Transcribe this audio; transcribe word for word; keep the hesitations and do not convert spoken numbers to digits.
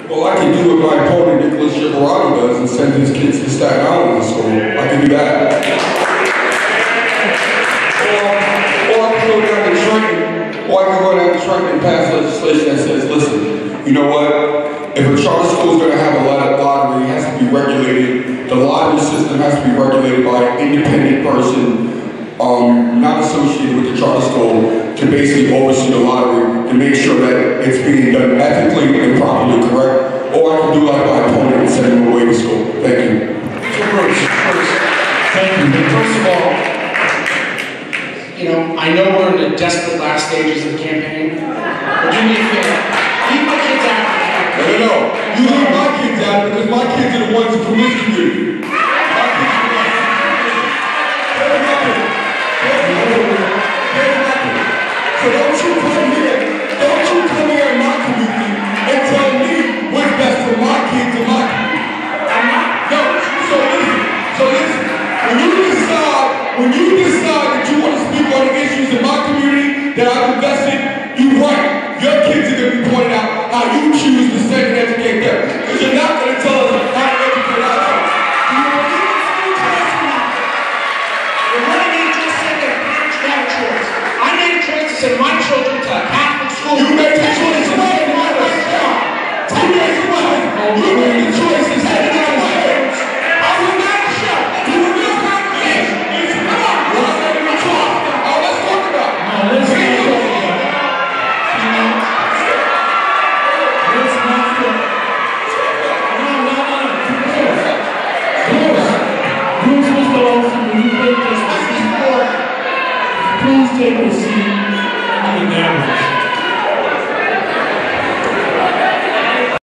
Well, I can do what my opponent, Nicholas Chiaravalloti, does and send his kids to Staten Island to school. I can do that. Or, or I can go down to Trenton, or I can go down to Trenton and pass legislation that says, listen, you know what? If a charter school is going to have a lottery, it has to be regulated. The lottery system has to be regulated by an independent person, um, not associated with the charter school, to basically oversee the lottery and make sure that it's being done ethically and properly correct. Or I can do like my opponent and send him away to school. Thank you. Bruce, Bruce, thank you. But first of all, you know, I know we're in the desperate last stages of the campaign, but do me a favor. Leave my kids out of the campaign. No, no, no. You leave my kids out because my kids are the ones who promiscuous. My kids are the ones who So don't you come here, don't you come here in my community and tell me what's best for my kids and my community. I'm not. No, so listen, so listen. When you decide, when you decide that you want to speak on the issues in my community that I've invested, you're right. Your kids are going to be pointing out how you choose to send and educate them. Because you're not going to tell us how to educate our children. You know, even if you tell us not. The renegade just said that parents have a choice. I made a choice to send my children to a Catholic school. You made the choice to send my child. You made the choice. You made the choice to send my child. I will not show. You will not congregation. Come on, let's talk. Oh, let's talk about it. No, let's not talk about it. You know, let's not talk. No, no, no, no. Bruce, Bruce, Mister Olsen, will you take this? Please take this